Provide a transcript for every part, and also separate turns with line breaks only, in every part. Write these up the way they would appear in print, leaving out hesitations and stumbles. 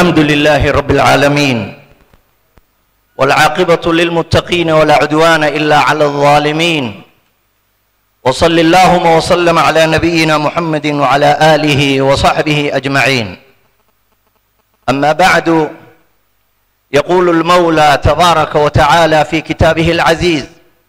الحمد لله رب العالمين والعاقبة للمتقين ولا عدوان إلا على الظالمين وصل اللهم وسلم على نبينا محمد وعلى آله وصحبه أجمعين. أما بعد، يقول المولى تبارك وتعالى في كتابه العزيز: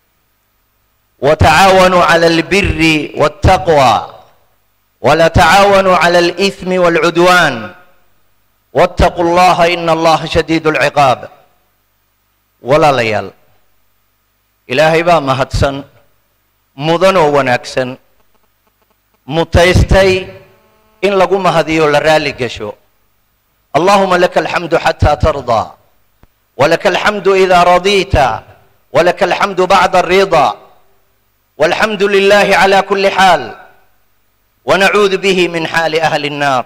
وتعاونوا على البر والتقوى ولا تعاونوا على الإثم والعدوان واتقوا الله إن الله شديد العقاب. ولا ليال إلهي با مهدسن مدن ونكسن متيستي إن لقو مهديو لرالي قشو. اللهم لك الحمد حتى ترضى، ولك الحمد إذا رضيت، ولك الحمد بعد الرضا، والحمد لله على كل حال، ونعوذ به من حال أهل النار.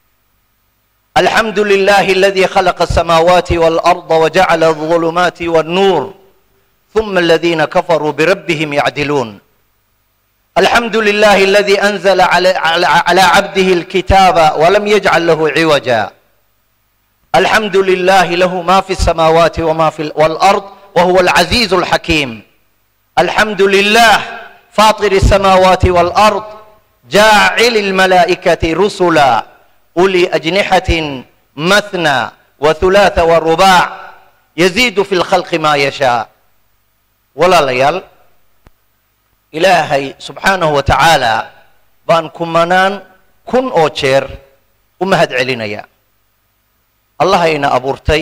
الحمد لله الذي خلق السماوات والأرض وجعل الظلمات والنور ثم الذين كفروا بربهم يعدلون. الحمد لله الذي أنزل على عبده الكتاب ولم يجعل له عوجا. الحمد لله له ما في السماوات وما في والأرض وهو العزيز الحكيم. الحمد لله فاطر السماوات والأرض جاعل الملائكة رسلا أولي أجنحة مثنى وثلاث ورباع يزيد في الخلق ما يشاء. ولا ليال إلهي سبحانه وتعالى بان كمانان كن أوشير ومهد علينا يا الله. إنا أبورتي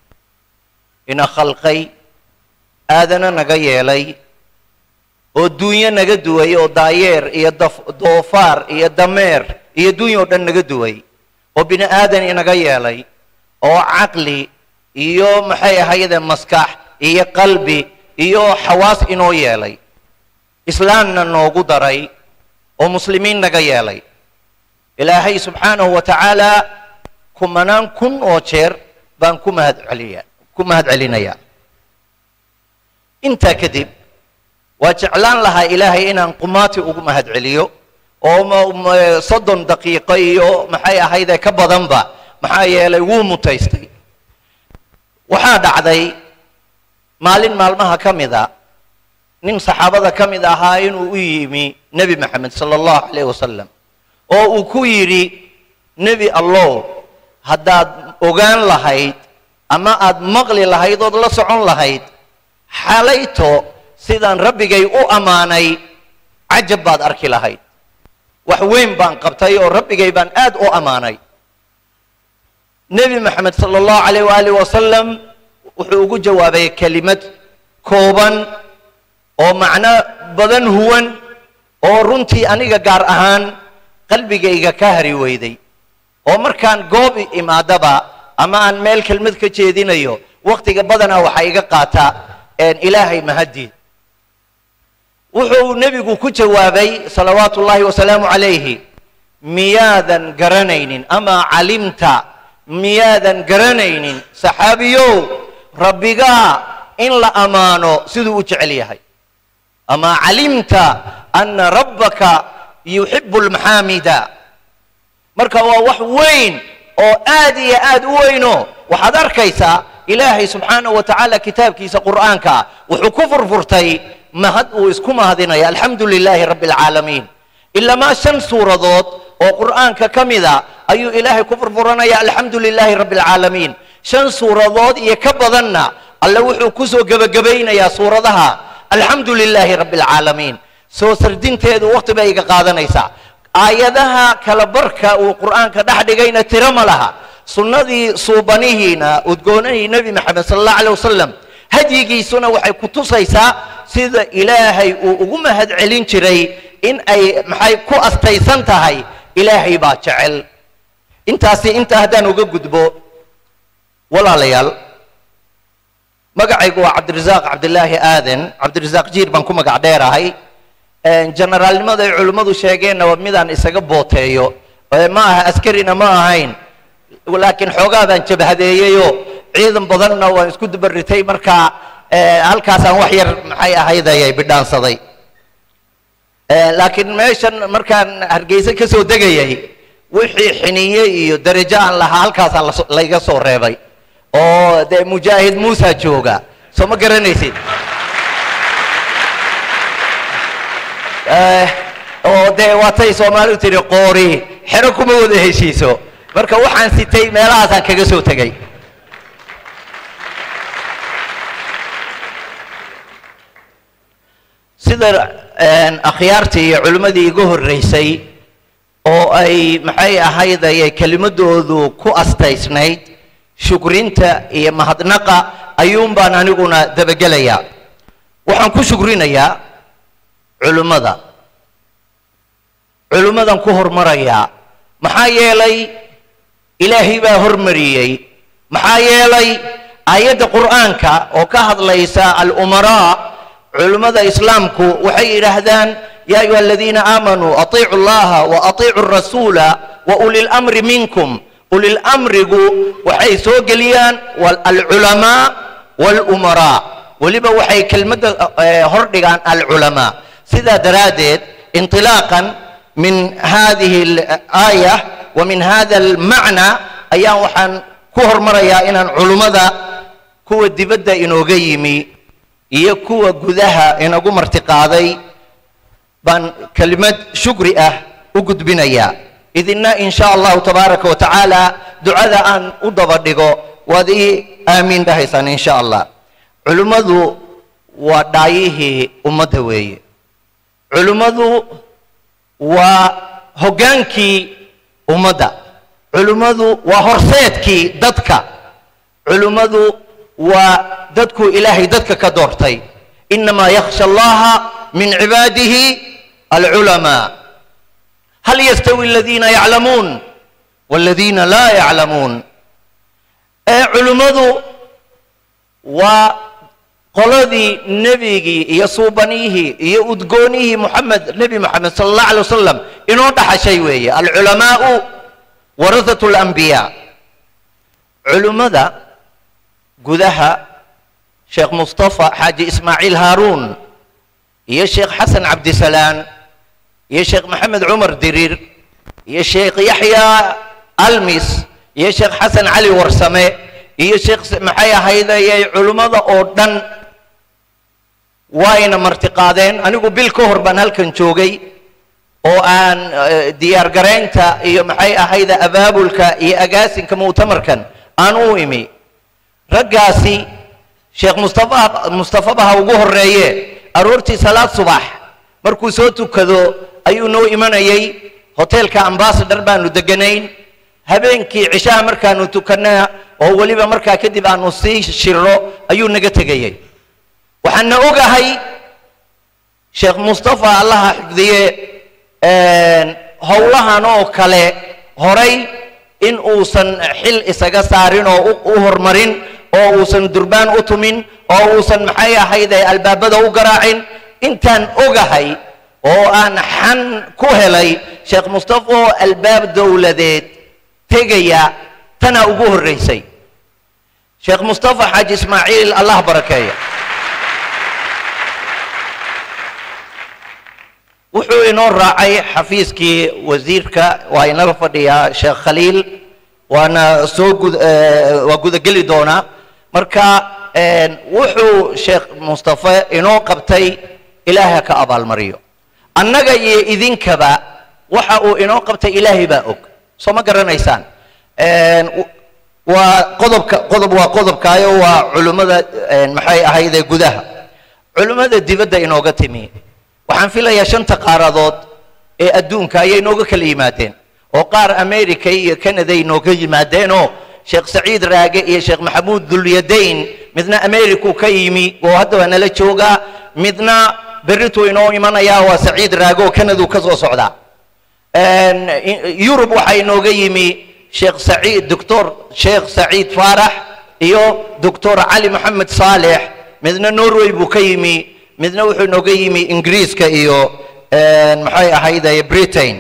إنا خلقي آذنا نغا لي والدنيا نغا دوي وداير إيا دوفار إيا دمير إيا دنيا ودن نغا دوي وبنا آذن نغا لي أو عقلي إيو محي هيدا مسكح إيا قلبي إيو حواس إنو يالي إسلامنا نوغو داري ومسلمين نغا يالي. إلهي سبحانه وتعالى كمانان كن أوشير بان كمهد علينا يا انت كذب وجعلان لها إلهي إنان قماتي ومهد عليو وصدن دقيقيو محايا هيدا كبضنبا محايا ليو متيستي. وحاد عدي مالين مالمها كمذا نين صحابة كمذا هاين ويمي نبي محمد صلى الله عليه وسلم وكويري نبي الله هداد اوغان لهيد اما اد مقلي لهيد ود لا سكون لهيد حاليتو سيدان ربيغي او اماني عجب باد اركي لهيد wax weyn baan qabtay oo rabbigay baan aad u amaanay. nabi maxamed sallallahu alayhi wa sallam wuxuu ugu jawaabay kalimad kooban oo macna badan huwan oo runtii aniga gaar ahaan qalbigayga ka hari weyday oo markaan goob imaadaba ama aan meel kelmad ka jeedinayo waqtiga badana waxa iga qaata ilaahay mahadi. wuxuu nabigu ku jawaabay salawaatullaahi wasalaamu calayhi: miyaadan garanaynin ama calimta miyaadan garanaynin saxaabiyow rabbigaa in la amaano siduu u jecel yahay. ama calimta anna rabbaka yuhibbu almahamida. marka waa wax weyn oo aad iyo aad u weyno waxaad arkaysaa ilaahay subxaanahu wa tacaala kitaabkiisa qur'aanka wuxuu ku furfurtay mahad uu isku mahadinaya alxamdu lilaahi rabbi alcaalamiin. ilaa ma 5 suuradood oo qur'aanka ka mida ayuu ilaahay ku furfuranaya alxamdu lilaahi rabbi alcaalamiin. 5 suuradood iyo ka badanna alla wuxuu ku soo gabagabaynayaa suuradaha alxamdu lilaahi rabbi alcaalamiin. soo sardinteedu waqti bay iga qaadanaysaa. aayadaha kala barka uu qur'aanka dhex dhigayna tiro ma laha. sunnadii suubanihiina udgoonihii nabi maxamed sallallahu alayhi wasallam hadyigiisuna waxay ku tusaysaa sida ilaahay uu ugu mahad celin jiray in ay maxay ku astaysan tahay ilaahay baa jecel. intaasi inta haddaan uga gudbo walaalayaal, magacaygu waa cabdirasaaq cabdilaahi aadan cabdirasaaq jiir baan ku magac dheerahay. generaalnimada ay culimmadu sheegeenna waa midaan isaga booteeyo ma aha askarina ma ahayn, laakiin xoogaa baan jabhadeeyeyo ciidan badanna waan isku dabaritay markaa halkaasaan wax yar maxay ahaydayay bidhaansaday. laakiin meeshan markaan hargeysa ka soo degayay wixii xiniye iyo darajo aan lahaa halkaas layga soo reebay oo de mujaahid Musa jooga soo ma garanaysid oo de waatay Soomaalidu tiri qoori xero kuma wada heshiiso marka waxaan sitay meelahaas aan kaga soo tagay sida akhyaartii iyo culimadii igu horeysay oo ay maxay ahayd ay kalimadoodu ku astaysnayd shukrinta iyo mahadnaqa ayuun baan aniguna dabagelaya waxaan ku shukrinayaa culimadan ku hormaraya maxaa yeelay ilaahay baa hormariyay maxaa yeelay aayadda quraanka oo ka hadlaysa al-umara culimada islaamku waxay yiraahdaan يا أيها الذين آمنوا أطيعوا الله وأطيعوا الرسول وأولي الأمر منكم أولي الأمر وحي سوقليان والعلماء والأمراء ولبا وحي كلمة هردقان العلماء سيدا درادت انطلاقا من هذه الآية ومن هذا المعنى أيام وحن كهر مريا إن العلماء كو الدبدة إنو قيمي يكو قذها إنو مرتقاضي بان كلمة شكري وقد بنيا إذن إن شاء الله تبارك وتعالى دعاء أن أدبر ديغو وذي آمين بحيثان إن شاء الله علماء ودعيه أمدوي علماء وهجانكي أمدا علماء وهرسيتكي ددك علماء وددك إلهي ددك كدورتي إنما يخشى الله من عباده العلماء هل يستوي الذين يعلمون والذين لا يعلمون علماء وقلدي نبيي يصوبنيه يؤدقونيه نبي محمد صلى الله عليه وسلم إنه دح شيء العلماء ورثة الأنبياء علماء قدها شيخ مصطفى حاج إسماعيل هارون يا شيخ حسن عبد السلام يا شيخ محمد عمر درير يا شيخ يحيى المس يا شيخ حسن علي ورسمه يا شيخ محيا هيدا يا علماء أردن وين مرتقادين أنا أقول بالكهر بنهلكن شوقي أو أن ديار جرينتا يا محيا هيدا أبابلك يا أجاسين كمؤتمر كان أنا ويمي رجاسي شيخ مصطفى بها وجوه الرئيه أرورتي صلاة صباح مركو صوتو كذو أيو نو إيمانيي هوتيل كأمباسدر بانو دقنين هبينكي عشاء مركانو تكنا وهو وليبا مركا كدب أنو شيرو أيو نغتغيي وحنا أوغا هاي شيخ مصطفى الله حفظيه هولها نو كالي هوري إن أوسن حل إساقا سارين أو هرمرين أو أوسن دربان أتمين أو أوسن محايا هيدا الباب دا وقراعين إنتان أوغاهي أو أن حن كوهلي شيخ مصطفى الباب دولديت تيجيا تنا أوغوه الرئيسي شيخ مصطفى حاج إسماعيل الله بركايا وحو إنور راعي حفيزكي وزيرك وإن رفض يا شيخ خليل وأنا سوق وقود قلي دونا مركا وحو شيخ مصطفى إنو قبتي إلهي كأبا المريو أنك إذن كبا وحو إنو قبتي إلهي باؤك سوما قرر نيسان وقضب كايو وعلماء محاي أهيدا قدها علماء ديبدا إنو قتمي وحن في لها شنطة قاراضات أدون كاي إنو كلماتين وقار أمريكا كندا إنو كلماتين شيخ سعيد راقي يا شيخ محمود ذو اليدين مثنا أمريكا كيمي وهذا أنا لتشوقا مثنا بريتو إنو إيمانا يا وسعيد راقو كندا كزو صعدا يوروب وحي إنو قيمي شيخ سعيد دكتور شيخ سعيد فارح إيو دكتور علي محمد صالح مثنا نوروي بوكيمي مثنا وحي إنو قيمي إنجليز كإيو محاي هيدا بريتين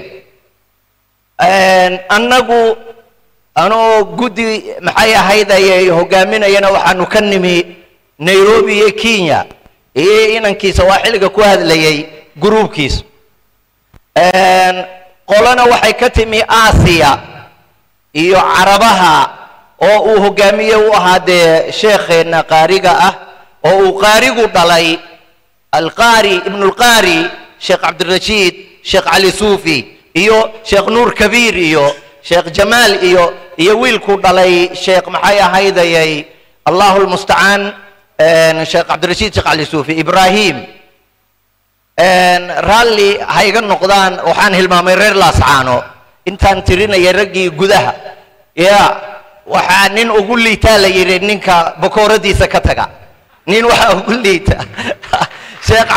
أنقو أنا قدي محايا هيدا يهجامنا ينا وحنو كنمي نيروبي كينيا إيه إنن كيس واحد كوهد لي جروب كيس qolana waxay ka timi aasiya iyo carabaha oo uu hogaamiye u ahaa dee sheekheena qaariga ah oo uu qaarigu dhalay alqaari ibnu alqaari sheekh cabdirashiid sheekh cali suufi iyo sheekh nuur kabiir iyo sheekh jamaal iyo wiilku dhalay sheekh maxay ahaydayay allahu lmustacaan sheekh cabdirashiid sheekh cali suufi ibraahim raalli hayga noqdaan waxaan hilmaamay reer laascaano intaan tirinaya raggii gudaha ya waxaa nin ugu liitaa la yidhi ninka bakooradiisa ka taga nin waxaa ugu liita sheekh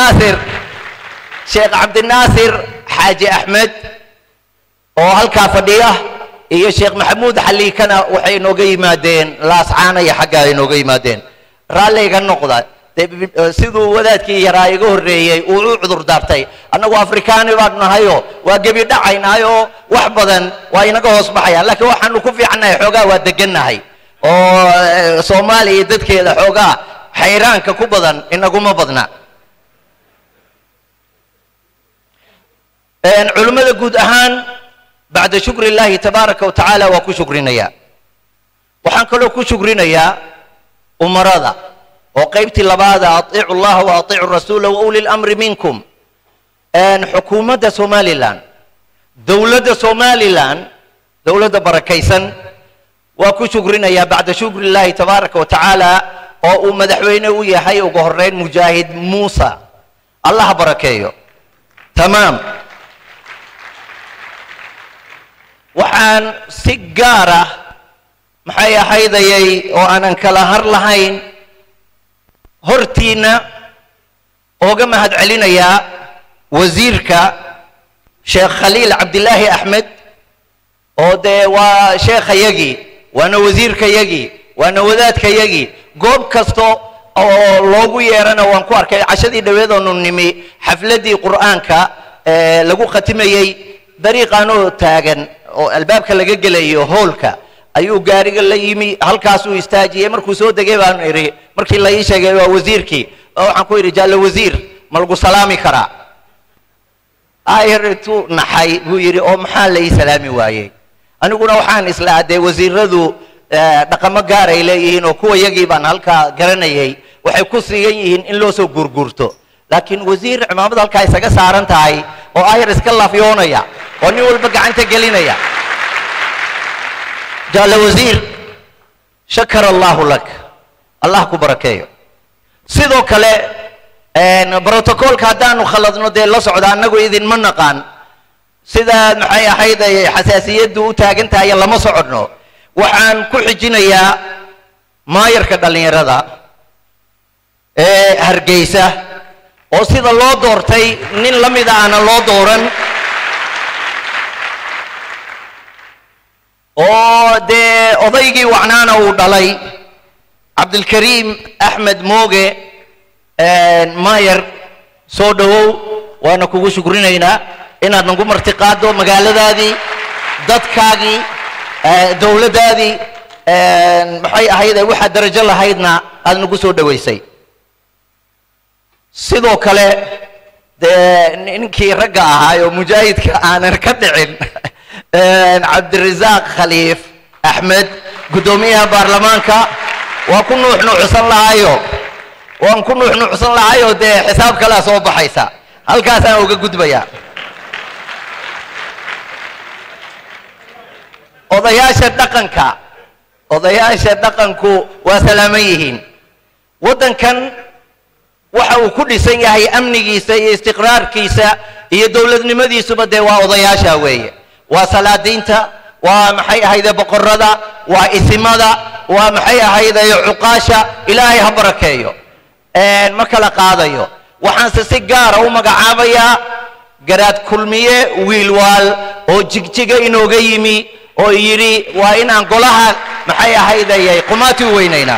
cabdinaasir xaaji axmed oo halkaa fadhiya iyo sheekh maxamuud xaliikana waxay inooga yimaadeen laascaana iyo xagga ay inooga yimaadeen raalliga noqda siduu wadaadkii yaraa iga horreeyey uu u cudur daartay annagu afrikaani baan nahayo waa gebi dhacaynaayo wax badan waa inaga hoos baxayaan laakiin waxaanu ku fiicannahay xoogaa waa degannahay oo soomaaliya dadkeeda xoogaa xayraanka ku badan inaguma badna culimmada guud ahaan bacda shukri illaahi tabaaraka wa tacaala waa ku shukrinayaa waxaan kaloo ku shukrinayaa umarada oo qaybtii labaada atiicu allaha wa atiicu rasuula wa uli lamri minkum xukuumadda somalilan dowladda somalilan dowladda barakaysan waa ku shukrinayaa bacda shukri illaahi tabaaraka wa tacaala oo uu madaxweyne u yahay ugu horeyn mujaahid muusa allaha barakeeyo tamaam waxaan si gaara maxay ahaydayay oo aanan kala har lahayn hortiina ooga mahad celinayaa wasiirka sheekh khaliil cabdilaahi axmed oo dee waa sheekhayagii waana wasiirkayagii waana wadaadkayagii goob kasta oo loogu yeerana waan ku arkay cashadii dhaweedoonu nimi xafladii qur'aanka lagu khatimayey dariiqaanoo taagan oo albaabka laga gelayo hoolka ayuu gaariga la yimi halkaasuu istaajiyey markuu soo degay baan idhi markii la ii sheegay waa wasiirkii waxaan ku idhi jaalle wasiir ma lagu salaami karaa ayartu naxay buu yidhi oo maxaa la ii salaami waayey aniguna waxaan isla adee wasiiradu dhaqamo gaaray leeyihiin oo kuwa yagii baan halkaa garanayay waxay ku siigan yihiin in loo soo gurgurto laakiin wasiir cimaamad halkaa isaga saaran tahay oo ayar iska lafyoonaya oo nin walba gacanta gelinaya jaalle wasiir shakara allahu lak allah ku barakeeyo sidoo kale brotocolka haddaanu khaladno dee la socda annagu idinma naqaan sidaa maxay ahayd ay xasaasiyaddu u taagan tahay lama socodno waxaan ku xijinayaa maayarka dhallinyarada ee hargeysa oo sida loo doortay nin la mida aana loo dooran oo dee odaygii wacnaana uu dhalay cabdilkariim axmed mooge maayar soo dhowow waana kugu shukrinaynaa inaad nagu marti qaaddo magaaladaadii dadkaagii dowladdaadii maxay ahayde waxaad darajo lahaydna aad nagu soo dhowaysay sidoo kale dee ninkii ragga ahaa oo mujaahidka aanan ka dhicin cabdirasaaq khaliif axmed guddoomiyaha baarlamaanka waa ku nuuxnuucsan lahaayo waan ku nuuxnuucsan lahaayo dee xisaab kalea soo baxaysa halkaasaan uga gudbayaa odayaasha dhaqanku waa salaaman yihiin waddankan waxa uu ku dhisan yahay amnigiisa iyo istiqraarkiisa iyo dowladnimadiisuba dee waa odayaasha weeye waa salaadiinta waa maxay ahayde boqorada waa isimada waa maxay ahayde cuqaasha ilaahay ha barakeeyo ma kala qaadayo waxaanse si gaara u magacaabayaa garaad kulmiye wiilwaal oo jigjiga inooga yimi oo yidhi waa inaan golaha maxay ahaydayay qumaati u weynaynaa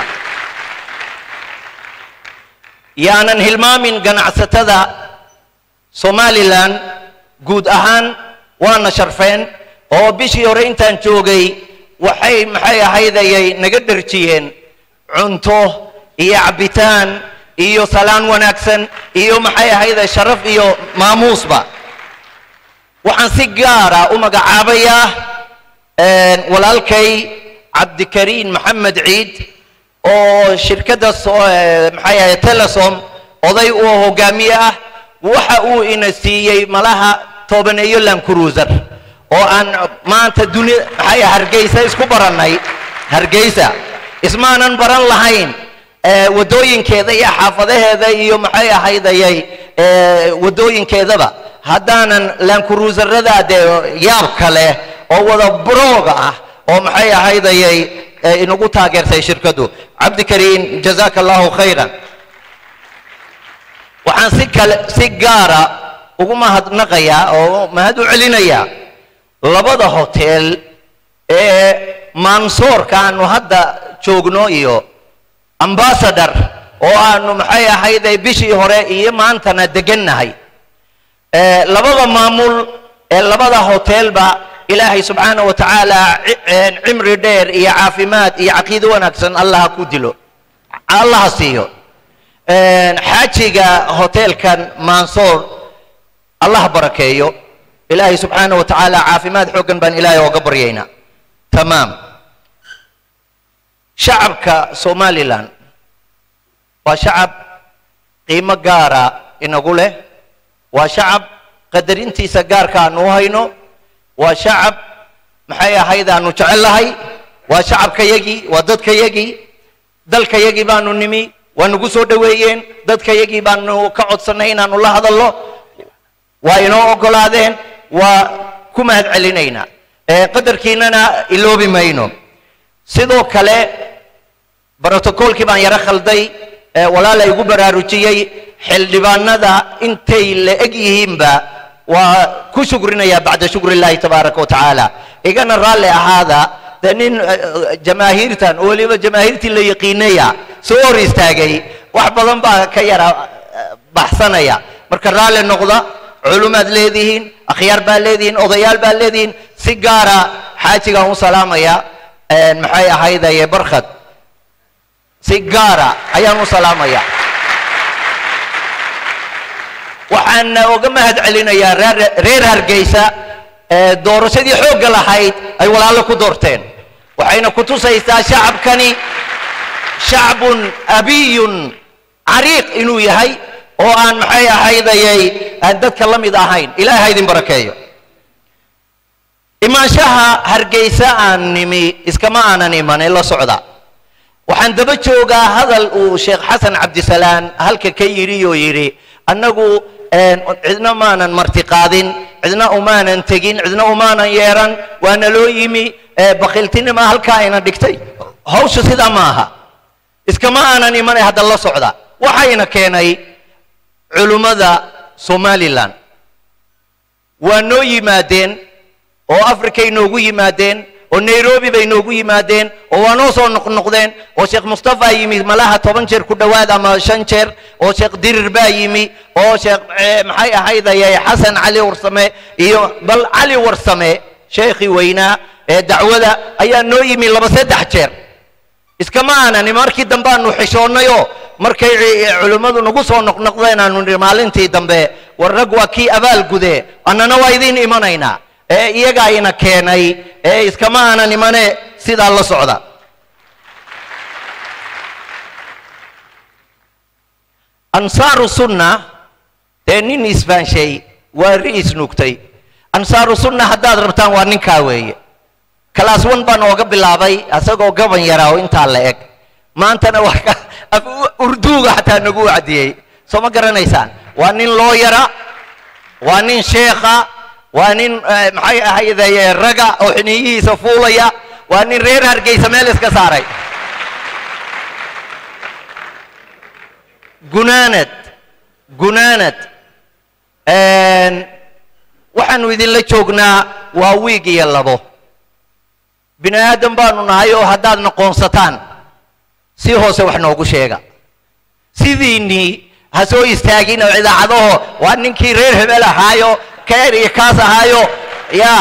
yaanan hilmaamin ganacsatada somalilan guud ahaan waana sharfeen oo bishii hore intaan joogay waxay maxay ahaydayay naga dharjiyeen cunto iyo cabitaan iyo salaan wanaagsan iyo maxay ahayday sharaf iyo maamuusba waxaan si gaara u magacaabayaa walaalkay cabdikariin maxamed ciid oo shirkadda maxay ahayd telesom oday uu hogaamiye ah waxa uu ina siiyey malaha tobaneeyo land cruiser oo aan maanta dunida maxay hargeysa isku barannay hargeysa ismaanan baran lahayn wadooyinkeeda iyo xaafadaheeda iyo maxay ahaydayay wadooyinkeedaba haddaanan land cruiserada dee yaab kale oo wada brooga ah oo maxay ahaydayay inagu taageertay shirkadu cabdikariin jazaaka allahu khayran waxaan si gaara ugu mahadnaqayaa oo mahad u celinayaa labada hotel ee mansoorka aanu hadda joogno iyo ambassador oo aanu maxay ahayday bishii hore iyo maantana degannahay labada maamul ee labada hotelba ilaahay subxaanahu wa tacaala cimri dheer iyo caafimaad iyo caqiido wanaagsan allaha ku dilo allaha siiyo xaajiga hotelkan mansoor allah barakeeyo ilaahay subxaanahu wa tacaala caafimaad xooggan baan ilaahay ooga baryaynaa tamaam shacabka somaliland waa shacab qiimo gaara inagu leh waa shacab qadarintiisa gaarka aanu hayno waa shacab maxay ahayd aanu jecellahay waa shacabkayagii waa dadkayagii dalkayagii baanu nimi waa nagu soo dhoweeyeen dadkayagii baanu ka codsannay inaanu la hadallo waa inoo oggolaadeen waa ku mahad celinaynaa qadarkiinana iloobi mayno sidoo kale brotocolkii baan yaro khalday walaala igu baraarujiyey xildhibaanada intay la eg yihiinba waa ku shukrinayaa bacda shukri illaahi tabaaraka wa tacaala igana raalli ahaada dee nin jamaahiirtan oo weliba jamaahiirtii la yaqiinaya soo hor istaagay wax badan baa ka yara baxsanaya marka raalli noqda culumaad leedihiin akhyaar baa leedihiin odayaal baa leedihiin si gaara xaajigaan u salaamaya maxay ahaydaye barkhad si gaara ayaan u salaamaya waxaan uga mahad celinayaa reer hargeysa doorashadii xoogga lahayd ay walaalo ku doorteen waxayna ku tusaysaa shacabkani shacbun abiyun cariiq inuu yahay oo aan maxay ahaydayay aan dadka la mid ahayn ilaahay idin barakeeyo imaanshaha hargeysa aan nimi iskama aanan imanin la socda waxaan daba joogaa hadal uu sheekh xasan cabdisalaan halka ka yidhi oo yidhi annagu cidna maanan martiqaadin cidna umaanan tegin cidna umaanan yeeran waana loo yimi bakhiiltinima halkaa ayna dhigtay hawsha sidaa ma aha iskama aanan imanay hadda la socda waxayna keenay culummada somaliland waa noo yimaadeen oo afrikay noogu yimaadeen oo nairobi bay noogu yimaadeen oo waa noo soo noqnoqdeen oo sheekh mustafa yimi malaha 10 jeer ku dhowaad ama 5 jeer oo sheekh dirir baa yimi oo sheekh maxay ahaydayay xasan cali warsame iyo bal cali warsame sheekhi weynaa ee dacwada ayaa noo yimi 2-3 jeer iskama aanan markii dambe aanu xishoonayo markay culimadu nagu soo noqnoqdeen aanu maalintii dambe warrag waa kii abaal gude annana waa idin imanaynaa iyaga ayna keenay iskama aanan imane sidaa la socda ansaaru sunna dee nin isfaanshay waa ri'is nuugtay ansaaru sunna haddaad rabtaan waa ninkaa weeye class 1 baan ooga bilaabay asagoo gaban yaraa oo intaa la eg maantana waa urduuga xataa nagu wacdiyey soo ma garanaysaan waa nin looyara waa nin sheekha waa nin maxay ahaydaye raga oo xiniyihiisa fuulaya waa nin reer hargeysa meel iska saaray gunaanad waxaanu idinla joognaa waa wiig iyo 2 bini aadam baanu nahay oo haddaad noqoonsataan si hoose wax noogu sheega sidiinii ha soo istaagin oo idaacadaho waa ninkii reer hebel ahaayo كير يكاسهايو يا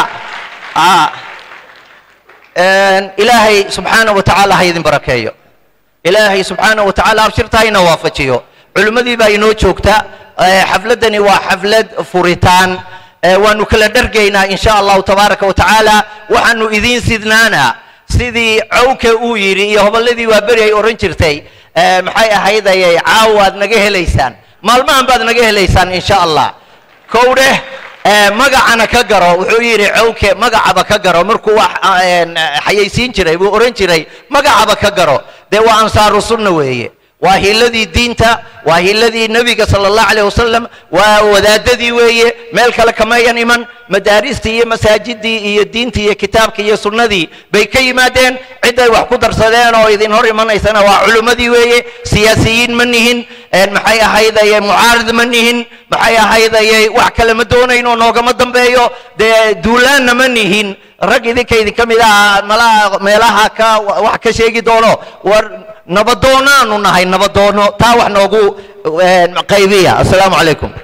إلهي سبحانه وتعالى هيدن بركايو إلهي سبحانه وتعالى أبشرتاينا وافجيو علمدي باينو جوجتا حفلدني وحفلد فوريتان waanu kala dhargaynaa in sha allahu tabaaraka wa tacaala waxaanu idiin sidnaanaa sidii cawka uu yidhi iyo hobolladii waa beri ay oran jirtay maxay ahaydayay caawaad naga helaysaan maalmahan baad naga helaysaan in sha allah kowdheh magacana ka garo wuxuu yidhi cawke magacaba ka garo markuu wax xayaysiin jiray buu oran jiray magacaba ka garo dee waa ansaaru sunna weeye waa hiiladii diinta waa hiiladii nebiga sala allahu calayh wasalam waa wadaadadii weeye meel kale kamayan iman madaaristii iyo masaajidii iyo diintii iyo kitaabkii iyo sunnadii bay ka yimaadeen ciday wax ku darsadeen oo idin hor imanaysana waa culimmadii weeye siyaasiyiin ma nihin maxay ahaydayay mucaarid ma nihin maxay ahaydayay wax kale ma doonayno noogama dambeeyo dee duulaanna ma nihin rag idinka idinka mid ah malaha meelaha ka wax ka sheegi doono war nabadoonaanu nahay nabadoono taa wax noogu qaybiya assalaamu calaykum